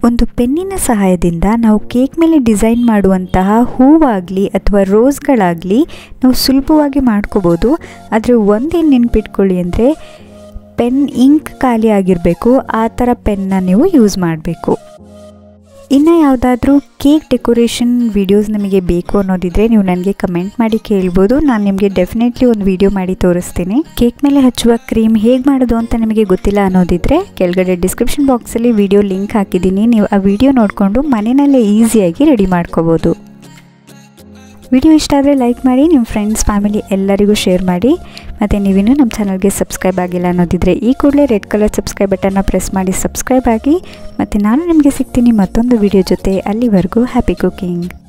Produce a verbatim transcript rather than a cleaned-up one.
ಒಂದು ಪೆನ್ನಿನ ಸಹಾಯದಿಂದ ನಾವು ಕೇಕ್ ಮೇಲೆ ಡಿಸೈನ್ ಮಾಡುವಂತಹ ಹೂವಾಗಲಿ ಅಥವಾ ರೋಸ್ಗಳಾಗಲಿ ನಾವು ಸುಲಭವಾಗಿ ಮಾಡ್ಕೋಬೋದು. ಆದರೆ ಒಂದೇನು ನೆನ್ಪಿಟ್ಕೊಳ್ಳಿ ಅಂದರೆ ಪೆನ್ ಇಂಕ್ ಖಾಲಿ ಆಗಿರಬೇಕು, ಆ ಥರ ಪೆನ್ನ ನೀವು ಯೂಸ್ ಮಾಡಬೇಕು. ಇನ್ನು ಯಾವುದಾದ್ರೂ ಕೇಕ್ ಡೆಕೋರೇಷನ್ ವೀಡಿಯೋಸ್ ನಿಮಗೆ ಬೇಕು ಅನ್ನೋದಿದ್ರೆ ನೀವು ನನಗೆ ಕಮೆಂಟ್ ಮಾಡಿ ಕೇಳ್ಬೋದು. ನಾನು ನಿಮಗೆ ಡೆಫಿನೆಟ್ಲಿ ಒಂದು ವಿಡಿಯೋ ಮಾಡಿ ತೋರಿಸ್ತೀನಿ. ಕೇಕ್ ಮೇಲೆ ಹಚ್ಚುವ ಕ್ರೀಮ್ ಹೇಗೆ ಮಾಡೋದು ಅಂತ ನಿಮಗೆ ಗೊತ್ತಿಲ್ಲ ಅನ್ನೋದಿದ್ರೆ ಕೆಳಗಡೆ ಡಿಸ್ಕ್ರಿಪ್ಷನ್ ಬಾಕ್ಸಲ್ಲಿ ವಿಡಿಯೋ ಲಿಂಕ್ ಹಾಕಿದ್ದೀನಿ. ನೀವು ಆ ವಿಡಿಯೋ ನೋಡಿಕೊಂಡು ಮನೆಯಲ್ಲೇ ಈಸಿಯಾಗಿ ರೆಡಿ ಮಾಡ್ಕೋಬೋದು. ವಿಡಿಯೋ ಇಷ್ಟ ಆದರೆ ಲೈಕ್ ಮಾಡಿ, ನಿಮ್ಮ ಫ್ರೆಂಡ್ಸ್ ಫ್ಯಾಮಿಲಿ ಎಲ್ಲರಿಗೂ ಶೇರ್ ಮಾಡಿ. ಮತ್ತು ನೀವಿನ್ನೂ ನಮ್ಮ ಚಾನಲ್ಗೆ ಸಬ್ಸ್ಕ್ರೈಬ್ ಆಗಿಲ್ಲ ಅನ್ನೋದಿದ್ರೆ ಈ ಕೂಡಲೇ ರೆಡ್ ಕಲರ್ ಸಬ್ಸ್ಕ್ರೈಬ್ ಬಟನ್ನ ಪ್ರೆಸ್ ಮಾಡಿ ಸಬ್ಸ್ಕ್ರೈಬ್ ಆಗಿ. ಮತ್ತು ನಾನು ನಿಮಗೆ ಸಿಗ್ತೀನಿ ಮತ್ತೊಂದು ವಿಡಿಯೋ ಜೊತೆ. ಅಲ್ಲಿವರೆಗೂ ಹ್ಯಾಪಿ ಕುಕಿಂಗ್.